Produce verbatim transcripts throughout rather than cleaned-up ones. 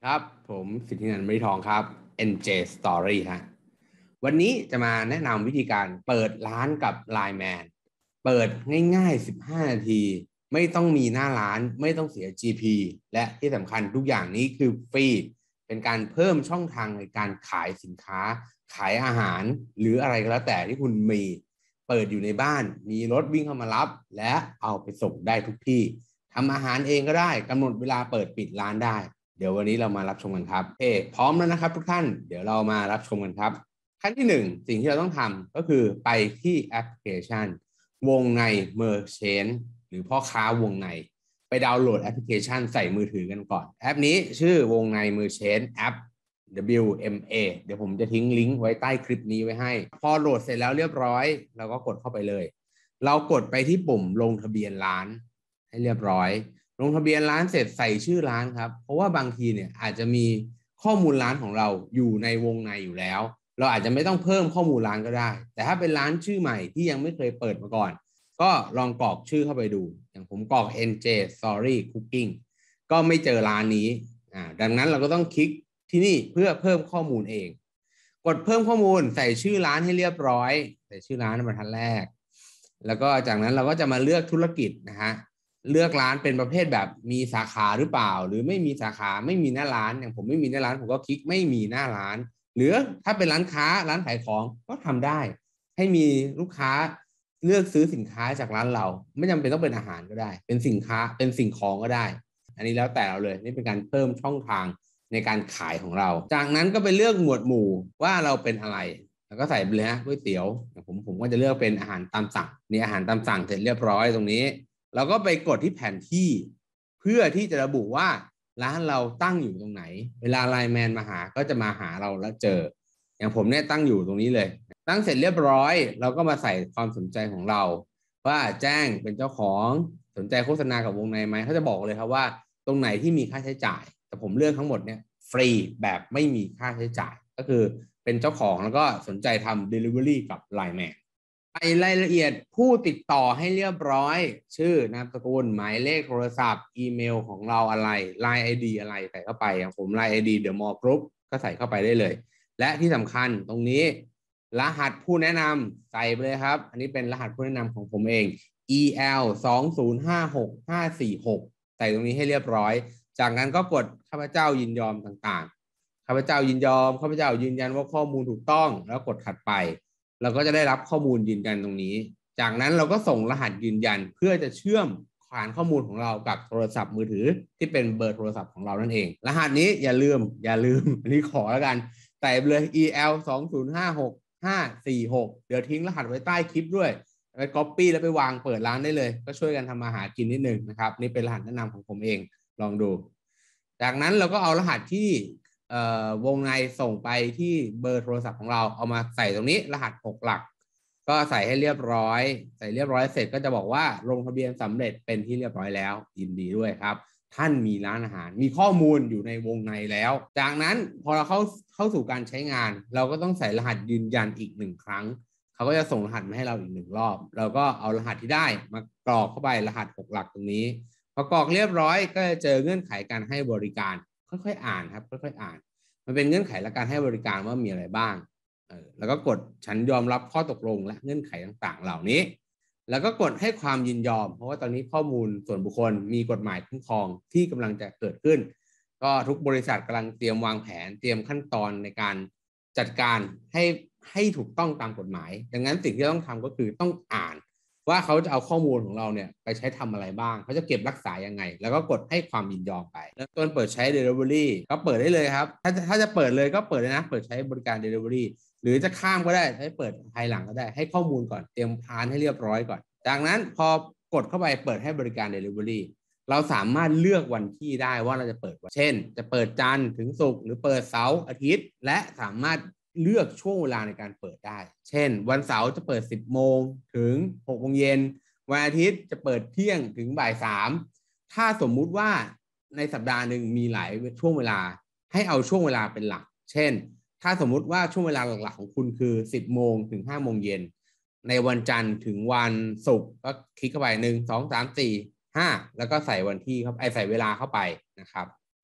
ครับผมสิทธินันท์ มฤทองครับ เอ็น เจ Story ฮะวันนี้จะมาแนะนำวิธีการเปิดร้านกับ ไลน์ แมน เปิดง่ายๆสิบห้านาทีไม่ต้องมีหน้าร้านไม่ต้องเสีย จี พี และที่สำคัญทุกอย่างนี้คือฟรีเป็นการเพิ่มช่องทางในการขายสินค้าขายอาหารหรืออะไรก็แล้วแต่ที่คุณมีเปิดอยู่ในบ้านมีรถวิ่งเข้ามารับและเอาไปส่งได้ทุกที่ทำอาหารเองก็ได้กำหนดเวลาเปิดปิดร้านได้เดี๋ยววันนี้เรามารับชมกันครับเอพร้อมแล้วนะครับทุกท่านเดี๋ยวเรามารับชมกันครับขั้นที่หนึ่งสิ่งที่เราต้องทำก็คือไปที่แอปพลิเคชันวงใน Merchant หรือพ่อค้าวงในไปดาวน์โหลดแอปพลิเคชันใส่มือถือกันก่อนแอปนี้ชื่อวงใน Merchant แอป ดับเบิลยู เอ็ม เอ เดี๋ยวผมจะทิ้งลิงก์ไว้ใต้คลิปนี้ไว้ให้พอโหลดเสร็จแล้วเรียบร้อยเราก็กดเข้าไปเลยเรากดไปที่ปุ่มลงทะเบียนร้านให้เรียบร้อยลงทะเบียนร้านเสร็จใส่ชื่อร้านครับเพราะว่าบางทีเนี่ยอาจจะมีข้อมูลร้านของเราอยู่ในวงในอยู่แล้วเราอาจจะไม่ต้องเพิ่มข้อมูลร้านก็ได้แต่ถ้าเป็นร้านชื่อใหม่ที่ยังไม่เคยเปิดมาก่อนก็ลองกรอกชื่อเข้าไปดูอย่างผมกรอก เอ็น เจ Story Cooking ก็ไม่เจอร้านนี้อ่าดังนั้นเราก็ต้องคลิกที่นี่เพื่อเพิ่มข้อมูลเองกดเพิ่มข้อมูลใส่ชื่อร้านให้เรียบร้อยใส่ชื่อร้านในบรรทัดแรกแล้วก็จากนั้นเราก็จะมาเลือกธุรกิจนะฮะเลือกร้านเป็นประเภทแบบมีสาขาหรือเปล่าหรือไม่มีสาขาไม่มีหน้าร้านอย่างผมไม่มีหน้าร้านผมก็คลิกไม่มีหน้าร้านหรือถ้าเป็นร้านค้าร้านขายของก็ทำได้ให้มีลูกค้าเลือกซื้อสินค้าจากร้านเราไม่จำเป็นต้องเป็นอาหารก็ได้เป็นสินค้าเป็นสิ่งของก็ได้อันนี้แล้วแต่เราเลยนี่เป็นการเพิ่มช่องทางในการขายของเราจากนั้นก็ไปเลือกหมวดหมู่ว่าเราเป็นอะไรแล้วก็ใส่ไปเลยฮะก๋วยเตี๋ยวผมผมก็จะเลือกเป็นอาหารตามสั่งนี่อาหารตามสั่งเสร็จเรียบร้อยตรงนี้เราก็ไปกดที่แผนที่เพื่อที่จะระบุว่าร้านเราตั้งอยู่ตรงไหนเวลาไลน์แมนมาหาก็จะมาหาเราแล้วเจออย่างผมเนี่ยตั้งอยู่ตรงนี้เลยตั้งเสร็จเรียบร้อยเราก็มาใส่ความสนใจของเราว่าแจ้งเป็นเจ้าของสนใจโฆษณากับวงในไหมเขาจะบอกเลยครับว่าตรงไหนที่มีค่าใช้จ่ายแต่ผมเลือกทั้งหมดเนี่ยฟรีแบบไม่มีค่าใช้จ่ายก็คือเป็นเจ้าของแล้วก็สนใจทำ Delivery กับ ไลน์ แมน ไปรายละเอียดผู้ติดต่อให้เรียบร้อยชื่อนามสกุลหมายเลขโทรศัพท์อีเมลของเราอะไร ไลน์ ไอ ดี อะไรใส่เข้าไปอย่างผม ไลน์ ไอ ดี The Mall Group ก็ใส่เข้าไปได้เลยและที่สำคัญตรงนี้รหัสผู้แนะนำใส่ไปเลยครับอันนี้เป็นรหัสผู้แนะนำของผมเอง อี แอล สอง ศูนย์ ห้า หก ห้า สี่ หก ใส่ตรงนี้ให้เรียบร้อยจากนั้นก็กดข้าพเจ้ายินยอมต่างๆข้าพเจ้ายินยอมข้าพเจ้ายืนยันว่าข้อมูลถูกต้องแล้วกดถัดไปเราก็จะได้รับข้อมูลยืนยันตรงนี้จากนั้นเราก็ส่งรหัสยืนยันเพื่อจะเชื่อมฐานข้อมูลของเรากับโทรศัพท์มือถือที่เป็นเบอร์โทรศัพท์ของเรานั่นเองรหัสนี้อย่าลืมอย่าลืมอันนี้ขอแล้วกันใส่ไปเลย อี แอล สอง ศูนย์ ห้า หก ห้า สี่ หก เดี๋ยวทิ้งรหัสไว้ใต้คลิปด้วยไปก๊อปปี้แล้วไปวางเปิดร้านได้เลยก็ช่วยกันทำอาหารกินนิดนึงนะครับนี่เป็นรหัสแนะนำของผมเองลองดูจากนั้นเราก็เอารหัสที่วงในส่งไปที่เบอร์โทรศัพท์ของเราเอามาใส่ตรงนี้รหัสหกหลักก็ใส่ให้เรียบร้อยใส่เรียบร้อยเสร็จก็จะบอกว่าลงทะเบียนสำเร็จเป็นที่เรียบร้อยแล้วยินดีด้วยครับท่านมีร้านอาหารมีข้อมูลอยู่ในวงในแล้วจากนั้นพอเราเข้าเข้าสู่การใช้งานเราก็ต้องใส่รหัสยืนยันอีกหนึ่งครั้งเขาก็จะส่งรหัสมาให้เราอีกหนึ่งรอบเราก็เอารหัสที่ได้มากรอกเข้าไปรหัสหกหลักตรงนี้พอกรอกเรียบร้อยก็จะเจอเงื่อนไขการให้บริการค่อยๆอ่านครับค่อยๆอ่านมันเป็นเงื่อนไขและการให้บริการว่ามีอะไรบ้างเออแล้วก็กดฉันยอมรับข้อตกลงและเงื่อนไขต่างๆเหล่านี้แล้วก็กดให้ความยินยอมเพราะว่าตอนนี้ข้อมูลส่วนบุคคลมีกฎหมายคุ้มครองที่กำลังจะเกิดขึ้นก็ทุกบริษัทกำลังเตรียมวางแผนเตรียมขั้นตอนในการจัดการให้ให้ถูกต้องตามกฎหมายดังนั้นสิ่งที่ต้องทำก็คือต้องอ่านว่าเขาจะเอาข้อมูลของเราเนี่ยไปใช้ทำอะไรบ้างเขาจะเก็บรักษายังไงแล้วก็กดให้ความยินยอมไปแล้วต้นเปิดใช้ Delivery ก็เปิดได้เลยครับถ้าถ้าจะเปิดเลยก็เปิดเลยนะเปิดใช้บริการ Delivery หรือจะข้ามก็ได้ให้เปิดภายหลังก็ได้ให้ข้อมูลก่อนเตรียมพานให้เรียบร้อยก่อนจากนั้นพอกดเข้าไปเปิดให้บริการ Delivery เราสามารถเลือกวันที่ได้ว่าเราจะเปิดวันเช่นจะเปิดจันทร์ถึงศุกร์หรือเปิดเสาร์อาทิตย์และสามารถเลือกช่วงเวลาในการเปิดได้เช่นวันเสาร์จะเปิดสิบโมงถึงหกโมงเย็นวันอาทิตย์จะเปิดเที่ยงถึงบ่ายสามถ้าสมมุติว่าในสัปดาห์หนึ่งมีหลายช่วงเวลาให้เอาช่วงเวลาเป็นหลักเช่นถ้าสมมุติว่าช่วงเวลาหลักๆของคุณคือสิบโมงถึงห้าโมงเย็นในวันจันทร์ถึงวันศุกร์ก็คลิกเข้าไปหนึ่ง สอง สาม สี่ ห้าแล้วก็ใส่วันที่เข้าไปใส่เวลาเข้าไปนะครับ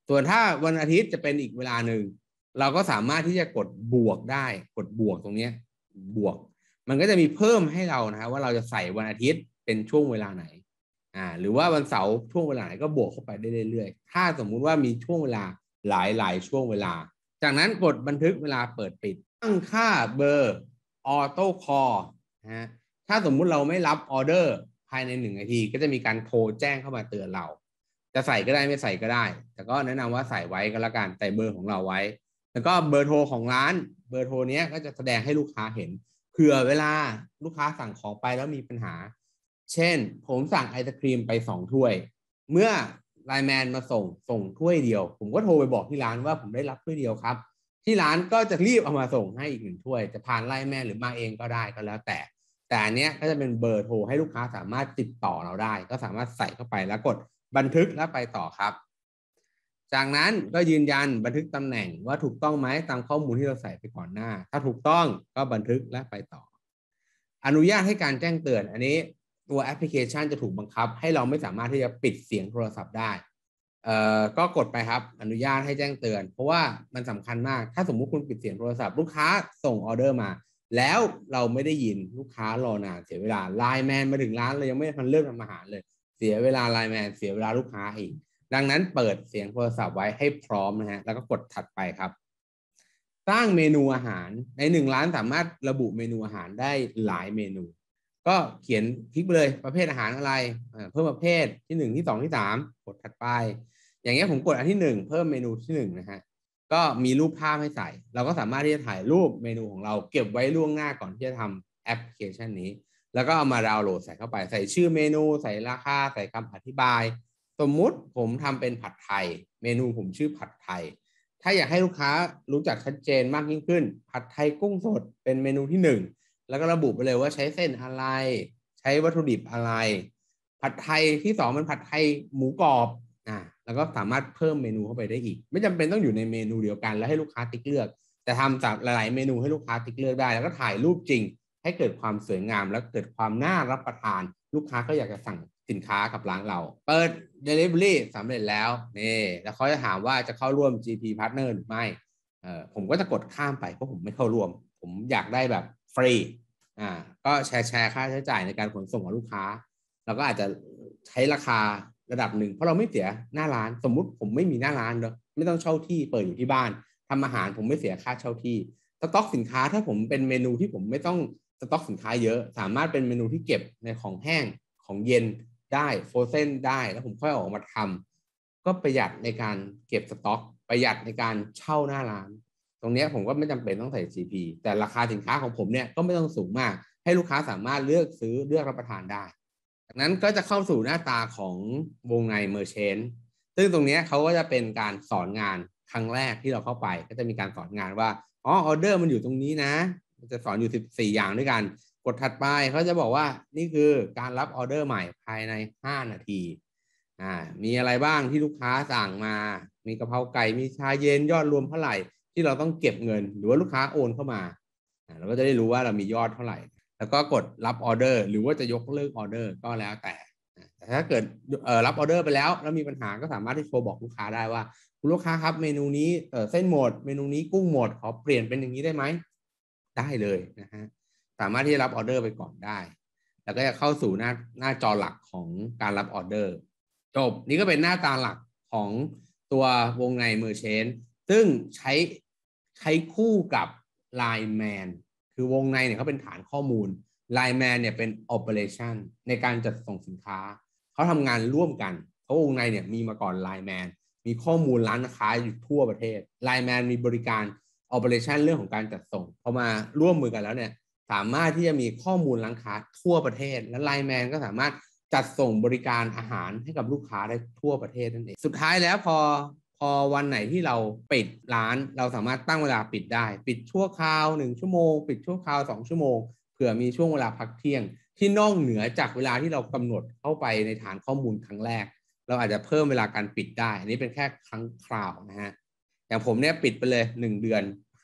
ส่วนถ้าวันอาทิตย์จะเป็นอีกเวลาหนึ่งเราก็สามารถที่จะกดบวกได้กดบวกตรงนี้บวกมันก็จะมีเพิ่มให้เรานะครับว่าเราจะใส่วันอาทิตย์เป็นช่วงเวลาไหนอ่าหรือว่าวันเสาร์ช่วงเวลาไหนก็บวกเข้าไปได้เรื่อยๆถ้าสมมุติว่ามีช่วงเวลาหลายๆช่วงเวลาจากนั้นกดบันทึกเวลาเปิดปิดตั้งค่าเบอร์ออโต้คอลนะฮะถ้าสมมุติเราไม่รับออเดอร์ภายในหนึ่งนาทีก็จะมีการโทรแจ้งเข้ามาเตือนเราจะใส่ก็ได้ไม่ใส่ก็ได้แต่ก็แนะนำว่าใส่ไว้ก็แล้วกันใส่เบอร์ของเราไว้แล้วก็เบอร์โทรของร้านเบอร์โทรนี้ก็จะแสดงให้ลูกค้าเห็นเผื่อเวลาลูกค้าสั่งของไปแล้วมีปัญหาเช่นผมสั่งไอศครีมไปสองถ้วยเมื่อไลน์แมนมาส่งส่งถ้วยเดียวผมก็โทรไปบอกที่ร้านว่าผมได้รับถ้วยเดียวครับที่ร้านก็จะรีบเอามาส่งให้อีกหนึ่งถ้วยจะผ่านไลน์แมนหรือมาเองก็ได้ก็แล้วแต่แต่อันเนี้ยก็จะเป็นเบอร์โทรให้ลูกค้าสามารถติดต่อเราได้ก็สามารถใส่เข้าไปแล้วกดบันทึกแล้วไปต่อครับจากนั้นก็ยืนยันบันทึกตำแหน่งว่าถูกต้องไหมตามข้อมูลที่เราใส่ไปก่อนหน้าถ้าถูกต้องก็บันทึกและไปต่ออนุญาตให้การแจ้งเตือนอันนี้ตัวแอปพลิเคชันจะถูกบังคับให้เราไม่สามารถที่จะปิดเสียงโทรศัพท์ได้เอ่อก็กดไปครับอนุญาตให้แจ้งเตือนเพราะว่ามันสำคัญมากถ้าสมมุติคุณปิดเสียงโทรศัพท์ลูกค้าส่งออเดอร์มาแล้วเราไม่ได้ยินลูกค้ารอนานเสียเวลาไลน์แมนมาถึงร้านเลยยังไม่ทันเริ่มทำอาหารเลยเสียเวลาไลน์แมนเสียเวลาลูกค้าอีกดังนั้นเปิดเสียงโทรศัพท์ไว้ให้พร้อมนะฮะแล้วก็กดถัดไปครับสร้างเมนูอาหารในหนึ่งร้านสามารถระบุเมนูอาหารได้หลายเมนูก็เขียนคลิกไปเลยประเภทอาหารอะไรเพิ่มประเภทที่หนึ่งที่สองที่สามกดถัดไปอย่างเงี้ยผมกดอันที่หนึ่งเพิ่มเมนูที่หนึ่งนะฮะก็มีรูปภาพให้ใส่เราก็สามารถที่จะถ่ายรูปเมนูของเราเก็บไว้ล่วงหน้าก่อนที่จะทำแอปพลิเคชันนี้แล้วก็เอามาดาวน์โหลดใส่เข้าไปใส่ชื่อเมนูใส่ราคาใส่คำอธิบายสมมุติผมทำเป็นผัดไทยเมนูผมชื่อผัดไทยถ้าอยากให้ลูกค้ารู้จักชัดเจนมากยิ่งขึ้นผัดไทยกุ้งสดเป็นเมนูที่หนึ่งแล้วก็ระบุไปเลยว่าใช้เส้นอะไรใช้วัตถุดิบอะไรผัดไทยที่สองมันผัดไทยหมูกรอบอ่าแล้วก็สามารถเพิ่มเมนูเข้าไปได้อีกไม่จำเป็นต้องอยู่ในเมนูเดียวกันแล้วให้ลูกค้าติ๊กเลือกแต่ทำจากหลายๆเมนูให้ลูกค้าติ๊กเลือกได้แล้วก็ถ่ายรูปจริงให้เกิดความสวยงามและเกิดความน่ารับประทานลูกค้าก็อยากจะสั่งสินค้ากับร้านเราเปิด Delivery สำเร็จแล้วนี่แล้วเขาจะถามว่าจะเข้าร่วม จี พี Partner หรือไม่เอ่อผมก็จะกดข้ามไปเพราะผมไม่เข้าร่วมผมอยากได้แบบฟรีอ่าก็แชร์แชร์ค่าใช้จ่ายในการขนส่งของลูกค้าเราก็อาจจะใช้ราคาระดับหนึ่งเพราะเราไม่เสียหน้าร้านสมมุติผมไม่มีหน้าร้านเนอะไม่ต้องเช่าที่เปิดอยู่ที่บ้านทำอาหารผมไม่เสียค่าเช่าที่สต็อกสินค้าถ้าผมเป็นเมนูที่ผมไม่ต้องสต็อกสินค้าเยอะสามารถเป็นเมนูที่เก็บในของแห้งของเย็นได้โฟรเซนได้แล้วผมค่อยออกมาทำก็ประหยัดในการเก็บสต็อกประหยัดในการเช่าหน้าร้านตรงนี้ผมก็ไม่จำเป็นต้องใส่ จี พี แต่ราคาสินค้าของผมเนี่ยก็ไม่ต้องสูงมากให้ลูกค้าสามารถเลือกซื้อเลือกรับประทานได้จากนั้นก็จะเข้าสู่หน้าตาของวงใน Merchant ซึ่งตรงนี้เขาก็จะเป็นการสอนงานครั้งแรกที่เราเข้าไปก็จะมีการสอนงานว่าอ๋อออเดอร์มันอยู่ตรงนี้นะมันจะสอนอยู่สิบสี่อย่างด้วยกันกดถัดไปเขาจะบอกว่านี่คือการรับออเดอร์ใหม่ภายในห้านาทีอ่ามีอะไรบ้างที่ลูกค้าสั่งมามีกะเพราไก่มีชาเย็นยอดรวมเท่าไหร่ที่เราต้องเก็บเงินหรือว่าลูกค้าโอนเข้ามาเราก็จะได้รู้ว่าเรามียอดเท่าไหร่แล้วก็กดรับออเดอร์หรือว่าจะยกเลิกออเดอร์ก็แล้วแต่แต่ถ้าเกิดเอ่อรับออเดอร์ไปแล้วแล้วมีปัญหาก็สามารถที่โทรบอกลูกค้าได้ว่าคุณลูกค้าครับเมนูนี้เอ่อเส้นหมดเมนูนี้กุ้งหมดขอเปลี่ยนเป็นอย่างนี้ได้ไหมได้เลยนะฮะสามารถที่จะรับออเดอร์ไปก่อนได้แล้วก็จะเข้าสู่หน้าหน้าจอหลักของการรับออเดอร์จบนี่ก็เป็นหน้าตาหลักของตัววงใน Merchant ซึ่งใช้ใช้คู่กับ ไลน์ แมน คือวงในเนี่ยเขาเป็นฐานข้อมูล ไลน์ แมน เนี่ยเป็น Operation ในการจัดส่งสินค้าเขาทำงานร่วมกันเพราะวงในเนี่ยมีมาก่อน ไลน์ แมน มีข้อมูลร้านค้าอยู่ทั่วประเทศ ไลน์ แมน มีบริการ Operation เรื่องของการจัดส่งพอมาร่วมมือกันแล้วเนี่ยสามารถที่จะมีข้อมูลร้านค้าทั่วประเทศและ ไลน์ แมน ก็สามารถจัดส่งบริการอาหารให้กับลูกค้าได้ทั่วประเทศนั่นเองสุดท้ายแล้วพอพอวันไหนที่เราปิดร้านเราสามารถตั้งเวลาปิดได้ปิดชั่วคราวหนึ่งชั่วโมงปิดชั่วคราวสองชั่วโมงเผื่อมีช่วงเวลาพักเที่ยงที่นอกเหนือจากเวลาที่เรากำหนดเข้าไปในฐานข้อมูลครั้งแรกเราอาจจะเพิ่มเวลาการปิดได้อันนี้เป็นแค่ครั้งคราวนะฮะอย่างผมเนี่ยปิดไปเลยหนึ่งเดือน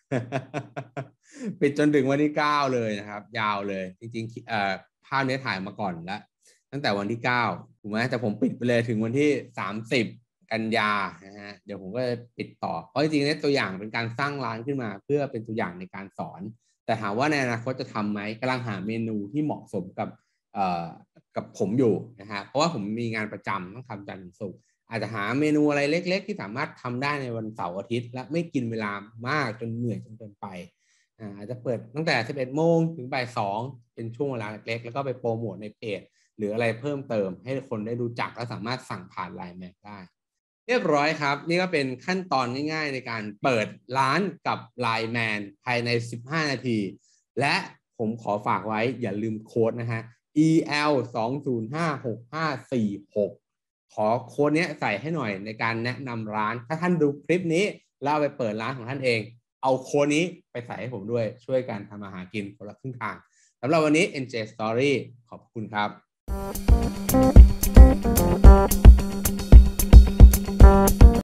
ปิดจนถึงวันที่เก้าเลยนะครับยาวเลยจริงๆเอ่อภาพนี้ถ่ายมาก่อนแล้วตั้งแต่วันที่เก้าถูกไหมแต่ผมปิดไปเลยถึงวันที่สามสิบกันยานะฮะฮะเดี๋ยวผมก็จะปิดต่อเพราะจริงๆเนี่ยตัวอย่างเป็นการสร้างร้านขึ้นมาเพื่อเป็นตัวอย่างในการสอนแต่ถามว่าในอนาคตจะทำไหมกำลังหาเมนูที่เหมาะสมกับเอ่อกับผมอยู่นะฮะเพราะว่าผมมีงานประจำต้องทำจันทร์ถึงศุกร์อาจจะหาเมนูอะไรเล็กๆที่สามารถทำได้ในวันเสาร์อาทิตย์และไม่กินเวลามากจนเหนื่อยจนเกินไปอาจจะเปิดตั้งแต่สิบเอ็ดโมงถึงบ่ายสองเป็นช่วงเวลาเล็กๆแล้วก็ไปโปรโมทในเพจหรืออะไรเพิ่มเติมให้คนได้รู้จักและสามารถสั่งผ่านไลน์แมนได้เรียบร้อยครับนี่ก็เป็นขั้นตอนง่ายๆในการเปิดร้านกับไลน์แมนภายในสิบห้านาทีและผมขอฝากไว้อย่าลืมโค้ดนะฮะ อี แอล สอง ศูนย์ ห้า หก ห้า สี่ หก ขอโค้ดนี้ใส่ให้หน่อยในการแนะนำร้านถ้าท่านดูคลิปนี้แล้วไปเปิดร้านของท่านเองเอาโค้ดนี้ไปใส่ให้ผมด้วยช่วยกันทำอาหารกินคนละครึ่งทางสำหรับวันนี้ เอ็น เจ Story ขอบคุณครับ